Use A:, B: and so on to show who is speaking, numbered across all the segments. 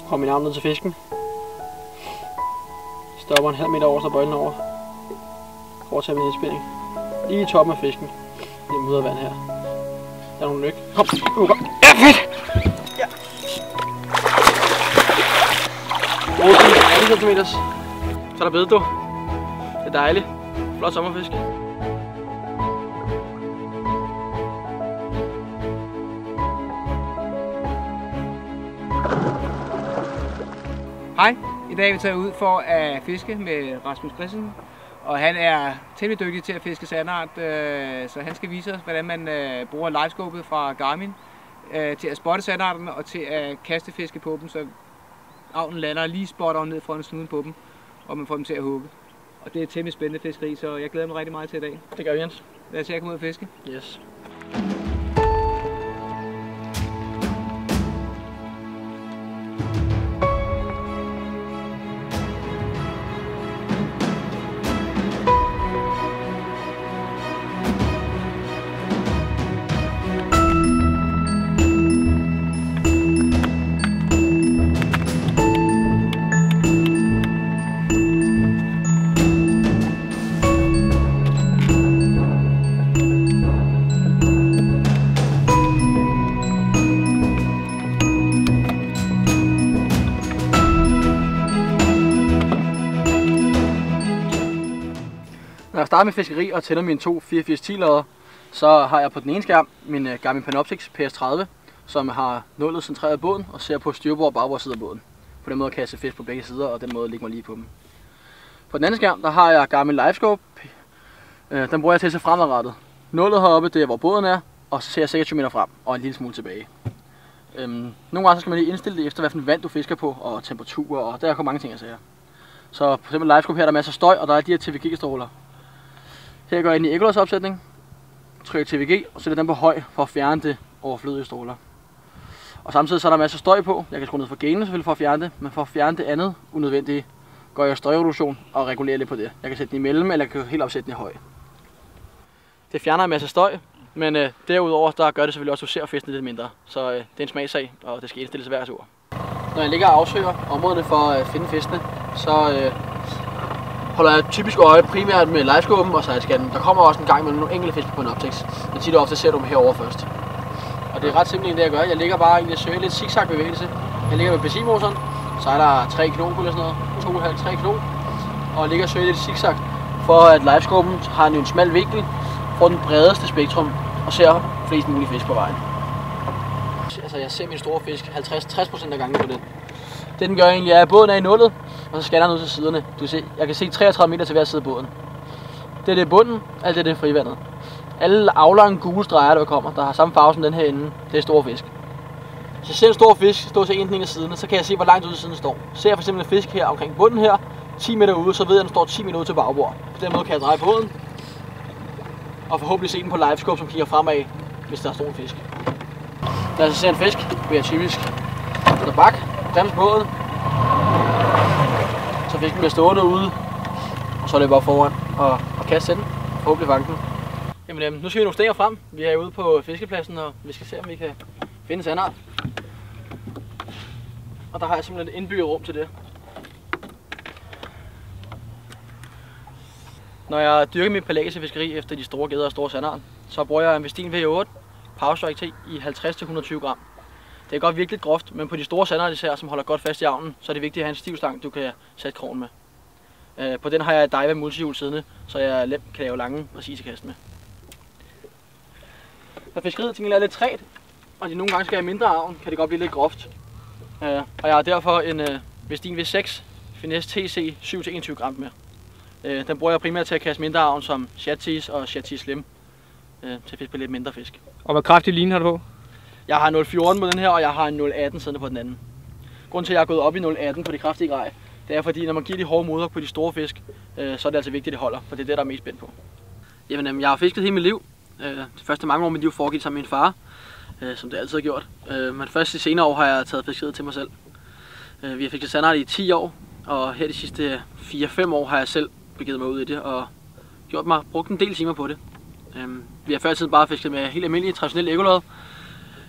A: Får min arm ned til fisken. Stopper en halv meter over, så bøjlen over. Fortsætter min indspænding. Lige i toppen af fisken. Det er muddervand her. Der er nogle lykke. Kom, ja, fedt! Ja. 8 cm. Så er der bedet, du. Det er dejligt. Flot sommerfisk.
B: Hej, i dag er vi taget ud for at fiske med Rasmus Christensen, og han er temmelig dygtig til at fiske sandart, så han skal vise os, hvordan man bruger livescopet fra Garmin til at spotte sandarten og til at kaste fiske på dem, så avlen lander lige spotter ned foran snuden på dem, og man får dem til at hugge. Og det er et temmelig spændende fiskeri, så jeg glæder mig rigtig meget til i dag.
A: Det gør vi, Jens.
B: Lad os se at komme ud og fiske.
A: Yes. Når jeg starter med fiskeri og tænder mine to 8410 lodder, så har jeg på den ene skærm min Garmin Panoptix PS30, som har nullet centreret af båden og ser på styrbord og bagbord side af båden. På den måde kan jeg se fisk på begge sider, og den måde ligger mig lige på dem. På den anden skærm, der har jeg Garmin Livescope. Den bruger jeg til at se fremadrettet. Nullet heroppe, det er hvor båden er, og så ser jeg 26 meter frem og en lille smule tilbage. Nogle gange så skal man lige indstille det efter, hvilken vand du fisker på, og temperatur, og der kommer mange ting at sige. Så på eksempel Livescope her, der er masser af støj, og der er de her TVG-stråler. Her går jeg ind i Ecolors opsætning, trykker TVG og sætter den på høj for at fjerne det overflødige stråler. Og samtidig så er der masser af støj på. Jeg kan skrue ned for gainen selvfølgelig for at fjerne det, men for at fjerne det andet unødvendige, går jeg støjreduktion og regulerer lidt på det. Jeg kan sætte den imellem, eller jeg kan helt opsætte den i høj. Det fjerner en masse støj, men derudover der gør det selvfølgelig også, at du ser fisken lidt mindre. Så det er en smagssag, og det skal indstilles hver tur. Når jeg ligger og afsøger områderne for at finde fiskene, så holder jeg typisk øje primært med livescopen og sidescannen. Der kommer også en gang med nogle enkelte fisk på en optix, men tit og ofte ser du dem herover først. Og det er ret simpelt det jeg gør. Jeg ligger bare egentlig og søger lidt zigzag bevægelse. Jeg ligger med benzinmotoren, så er der 3 knob eller sådan noget, 2,5-3 knob, og jeg ligger og søger lidt zigzag, for at livescopen har en smal vinkel, får den bredeste spektrum og ser flest mulige fisk på vejen. Altså jeg ser min store fisk 50-60% af gangen på den. Det den gør egentlig er, at båden er i nullet, og så scanner den ud til siderne. Du kan se, jeg kan se 33 meter til hver side af båden. Det er bunden, alt det er frivandet. Alle aflange gule streger, der kommer, der har samme farve som den her ende, det er store fisk. Så ser en stor fisk stå til en af siderne, så kan jeg se, hvor langt ude til siden står. Ser jeg for eksempel en fisk her omkring bunden her, 10 meter ude, så ved jeg, at den står 10 meter ude til bagbord. På den måde kan jeg dreje båden, og forhåbentlig se den på livescope, som kigger fremad, hvis der er stor fisk. Når jeg så ser en fisk, vil jeg typisk under bak, bremse båden, så fisken bliver stående ude, og så løber jeg foran og kaste den, og forhåbentlig fange den. Jamen, nu skal vi nogle steder frem. Vi er ude på fiskepladsen, og vi skal se, om vi kan finde sandart. Og der har jeg simpelthen et indbygget rum til det. Når jeg dyrker mit pelagiske fiskeri efter de store geder og store sandart, så bruger jeg en Westin V8 Power Strike T i 50-120 gram. Det er godt virkelig groft, men på de store sandart især, som holder godt fast i avnen, så er det vigtigt at have en stiv stang, du kan sætte krogen med. På den har jeg Daiwa multihjul siddende, så jeg let kan lave lange, præcise kast med. Når fiskeriet til er lidt træt, og de nogle gange skal have mindre avn, kan det godt blive lidt groft. Og jeg har derfor en Westin V6 Finesse TC 7-21 gram med. Den bruger jeg primært til at kaste mindre avn som Chattease og Chattease Slim, til at fiske på lidt mindre fisk.
B: Og hvor kraftig line har du på?
A: Jeg har 0,14 på den her, og jeg har en 0,18 siddende på den anden. Grunden til, at jeg er gået op i 0,18 på det kraftige grej, det er fordi, når man giver de hårde modhug på de store fisk, så er det altså vigtigt, at det holder, for det er det, der er mest spændt på. Jamen, jeg har fisket hele mit liv. De første mange år af mit liv foregik sammen med min far, som det altid har gjort. Men først de senere år har jeg taget fiskeriet til mig selv. Vi har fisket sandart i 10 år, og her de sidste 4-5 år har jeg selv begivet mig ud i det, og brugt en del timer på det. Vi har før i tiden bare fisket med helt almindelige traditionelle ekolod,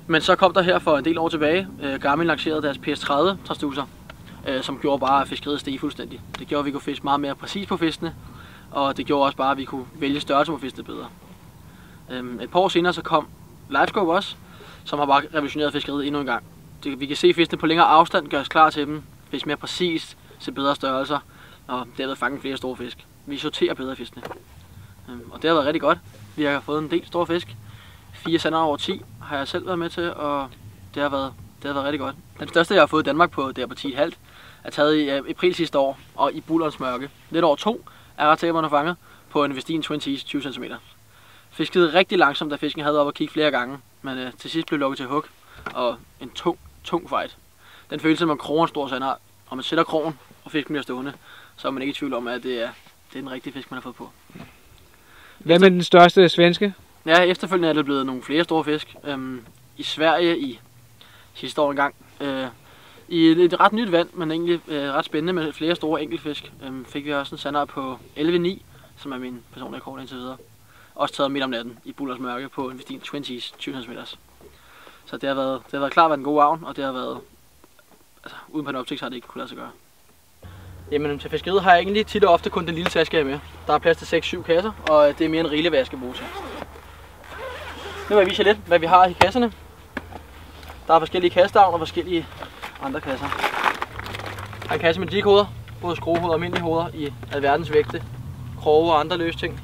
A: Men så kom der her for en del år tilbage, Garmin lancerede deres PS30 transducer, som gjorde bare, at fiskeriet steg fuldstændig. Det gjorde, at vi kunne fiske meget mere præcis på fiskene, og det gjorde også bare, at vi kunne vælge størrelse på fiskene bedre. Et par år senere så kom LiveScope også, som har bare revolutioneret fiskeriet endnu en gang. Vi kan se fiskene på længere afstand, gøre os klar til dem, fiske mere præcist, se bedre størrelser, og derved fange flere store fisk. Vi sorterer bedre fiskene. Og det har været rigtig godt. Vi har fået en del store fisk. 4 sandere over 10 har jeg selv været med til, og det har været rigtig godt. Den største jeg har fået i Danmark på 10,5 er taget i april sidste år, og i Bullerens mørke. Lidt over 2 er retaberne fanget på en Westin Twin Seas 20 cm. Fiskede rigtig langsomt, da fisken havde op og kigge flere gange, men til sidst blev lukket til hug, og en tung fight. Den følelse, at man kroger en stor sandart, og man sætter krogen, og fisken bliver stående, så er man ikke i tvivl om, at det er den rigtige fisk, man har fået på.
B: Hvad med den største svenske?
A: Ja, efterfølgende er det blevet nogle flere store fisk. I Sverige i sidste år engang. I et ret nyt vand, men egentlig ret spændende med flere store enkeltfisk. Fik vi også en sandart på 11,9, som er min personlige rekord indtil videre. Også taget midt om natten i Bullers mørke på en Westin Twin Seas 20 cm. Så det har været klart været en god avn, og det har været, altså uden Panoptix har det ikke kunne lade sig gøre. Jamen til fiskeriet har jeg egentlig tit og ofte kun den lille taske her med. Der er plads til 6-7 kasser, og det er mere en rigeligt, hvad jeg skal bruge til. Nu vil jeg vise jer lidt, hvad vi har i kasserne. Der er forskellige kasteavn og forskellige andre kasser. Jeg har en kasse med jighoveder, både skruehoveder og almindelige hoveder i alverdens vægte, kroge og andre løse ting.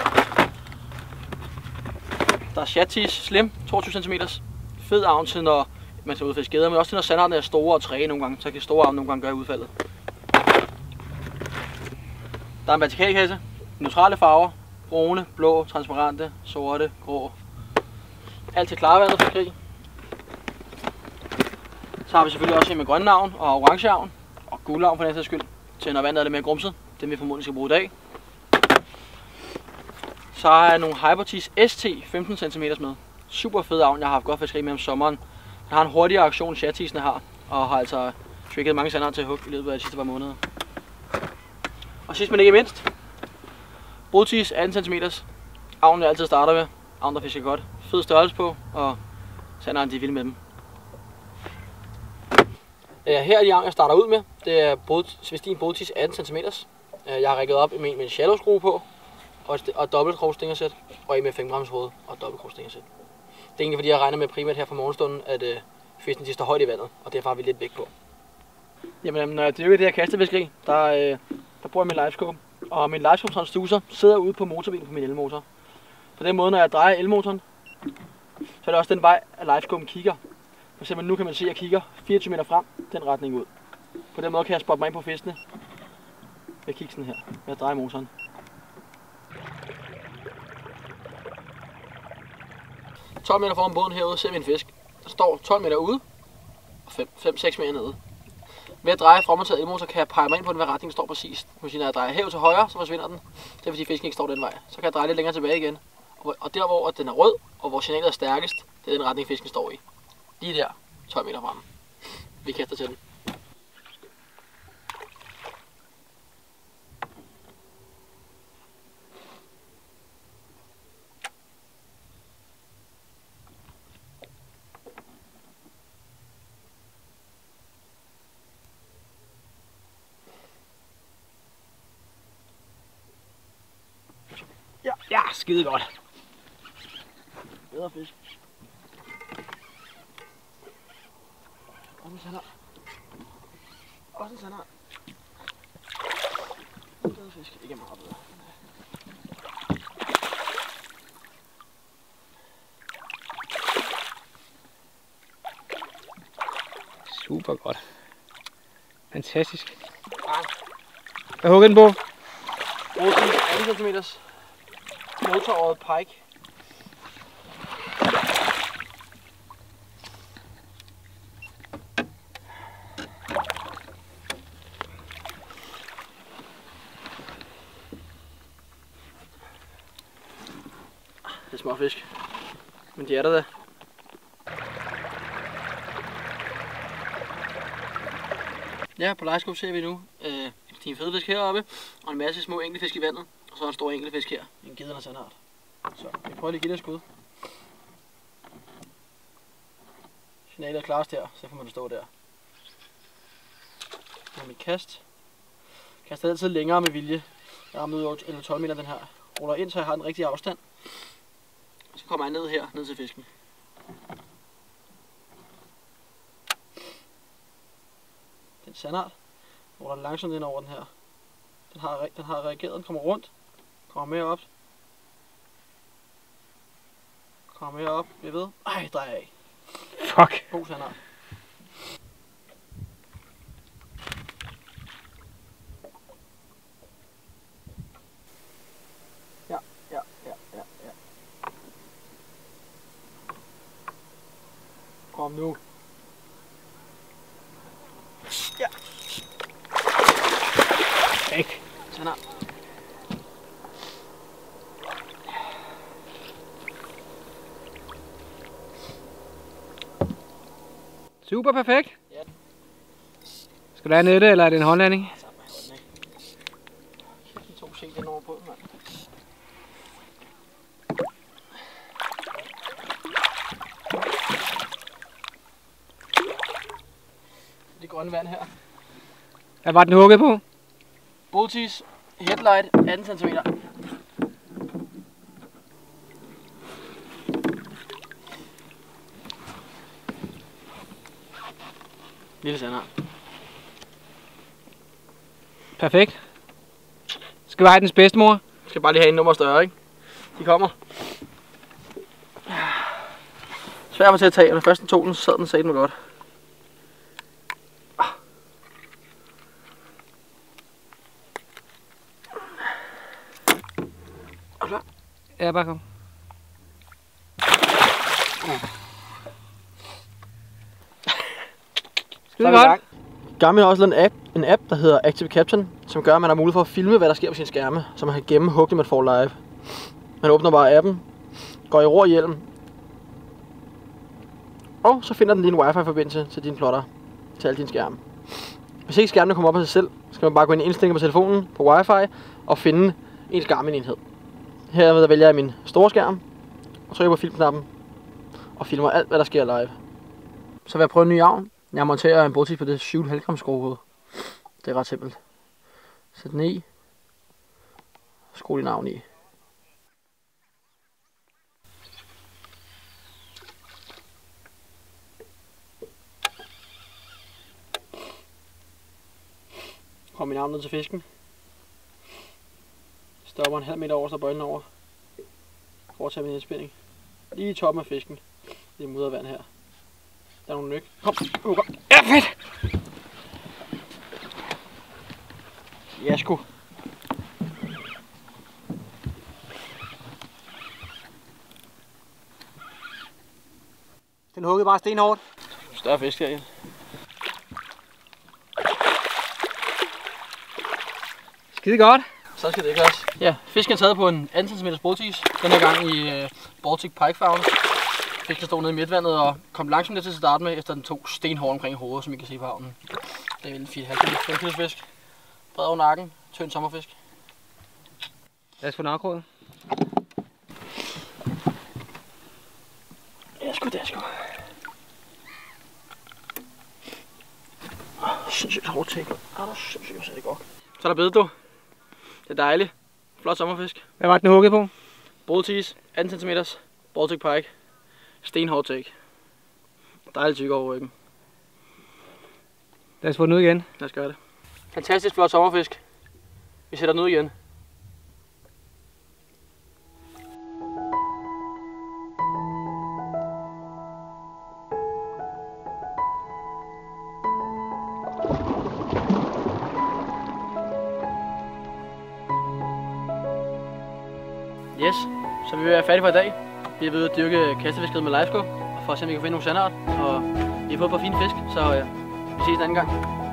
A: Der er Shatties Slim, 22 cm. Fed avn til, når man skal ud og fiske geder, men også til, når sandarterne er store og træge nogle gange, så kan store avn nogle gange gøre udfaldet. Der er en vertikalkasse, neutrale farver, brune, blå, transparente, sorte, grå. Alt til klarvandet fiskeri. Så har vi selvfølgelig også en med grønne avn og orange avn og gule avn for den sags skyld, til når vandet er lidt mere grumset. Den vi formodentlig skal bruge i dag. Så har jeg nogle Hypertees ST 15 cm med. Super fed avn, jeg har haft godt fiskeri med om sommeren. Den har en hurtigere aktion, end Shatteesene har, og har altså trigget mange sandere til hug i løbet af de sidste par måneder. Og sidst men ikke mindst, Brotees 18 cm. Avnen jeg altid starter med. Avn der fisker godt. Fed størrelse på, og sanderen de er vilde med dem. Her er de avn jeg starter ud med. Det er Westin Brotees 18 cm. Jeg har rigget op med en shallow skrue på, og dobbelt krogstingersæt, og en med 5 grams hoved og dobbelt krogstingersæt. Det er egentlig fordi jeg regner med primært her fra morgenstunden, at fiskene de står højt i vandet, og derfor har vi lidt vægt på. Jamen når jeg dykker det her kastefiskeri, der bruger jeg min LiveScope, og min LiveScope transducer sidder ude på motorbilen på min elmotor. På den måde, når jeg drejer elmotoren, så er det også den vej, at LiveScopen kigger. For eksempel nu kan man se, at jeg kigger 24 meter frem, den retning ud. På den måde kan jeg spotte mig ind på fiskene ved kiksen her, ved at dreje motoren. – 12 meter foran båden herude ser vi en fisk. Der står 12 meter ude og 5-6 meter nede. Ved at dreje fremadtaget elmotor kan jeg pege mig ind på den, hvad retning står præcist. Når jeg drejer hæv til højre, så forsvinder den. Det er fordi fisken ikke står den vej. Så kan jeg dreje lidt længere tilbage igen. Og der hvor den er rød, og hvor signalet er stærkest, det er den retning fisken står i. Lige der, 12 meter fremme. Vi kaster til den. Ja, skide godt. Bedre fisk. Også en sandart. Også en sandart. Bedre fisk. Ikke meget bedre.
B: Super godt. Fantastisk. Hvad hugger den på?
A: Brotees 18 cm. Motoråret pike. Det er små fisk, men de er der. Ja, på LiveScope ser vi nu en fede fisk heroppe, og en masse små enkeltfisk i vandet. Og så er en stor enkeltfisk her, en gidende sandart. Så vi prøver lige at give det et skud. Signalet er klarest her, så får man stå der. Og mit kast. Kaster altid længere med vilje. Jeg rammer ud over 11-12 meter den her. Ruller ind, så jeg har den rigtige afstand. Så kommer jeg ned her, ned til fisken. Den sandart. Ruller langsomt ind over den her. Den har reageret, den kommer rundt. Kommer mere op. Kommer mere op, bliver ved. Ej, drejer af.
B: Fuck.
A: God sandart. Ja. Kom nu. Ja.
B: Ikke.
A: Sandart.
B: Super perfekt.
A: Ja.
B: Skal du have nettet, eller er det en håndlanding?
A: De to se den over på, mand. Det grønne vand her.
B: Hvad var den hugget på?
A: Boltis headlight 18 cm. Lille sandart.
B: Perfekt. Skal vi have dens bedstemor?
A: Jeg skal bare lige have en nummer større, ikke? De kommer. Svær for til at tage, og når først den tog den, så sad den satme godt. Er du klar?
B: Ja, bare kom. Skide godt.
A: Garmin har også lavet en app, der hedder Active Captain, som gør, at man har mulighed for at filme, hvad der sker på sin skærme, så man kan gemme hugget, man får live. Man åbner bare appen, går i ro hjelm, og så finder den lige en wifi-forbindelse til din plotter, til alle dine skærme. Hvis ikke skærmene kommer op af sig selv, skal man bare gå ind i indstillinger på telefonen på wifi og finde ens Garmin-enhed. Herved vælger jeg min store skærm, og trykker på filmknappen, og filmer alt, hvad der sker live. Så vil jeg prøve en ny avn. Jeg monterer en Boltis på det 7,5 gram skruehoved. Det er ret simpelt. Sæt den i. Skru din avn i. Kom min arm ned til fisken. Stopper en halv meter over, så bøjlen over. Fortsætter min indspænding. Lige i toppen af fisken. Det er muddervand her. Der er nogle nyk. Kom, kom.
B: Ja, fedt!
A: Ja, sgu.
B: Den huggede bare stenhårdt.
A: Større fisk her igen.
B: Skide godt.
A: Så skal det gøres. Ja, fisken er taget på en 18 cm Boltis. Den her gang i Baltic Pike farven. Fisken stod nede i midtvandet og kom langsomt lidt til at starte med, efter den tog stenhård omkring hovedet, som I kan se på havnen. Det er en 4,5 kg fisk. Bred over nakken. Tynd sommerfisk.
B: Lad os få narkrådet.
A: Ja, sgu det, sgu. Sindssygt hårdt take. Sindssygt, så det godt. Så er der bedet, du. Det er dejligt. Flot sommerfisk.
B: Hvad var den hugget på?
A: Boltis, 18 cm, Baltic Pike. Stenhård take. Dejligt tyk over ryggen.
B: Lad os få den ud igen.
A: Lad os gøre det. Fantastisk flot sommerfisk. Vi sætter den ud igen. Yes, så vi er færdige for i dag. Vi er ved at dyrke kastefiskeriet med livescope, for at se om vi kan finde nogle sandart. Og vi har fået et par fine fisk, så vi ses en anden gang.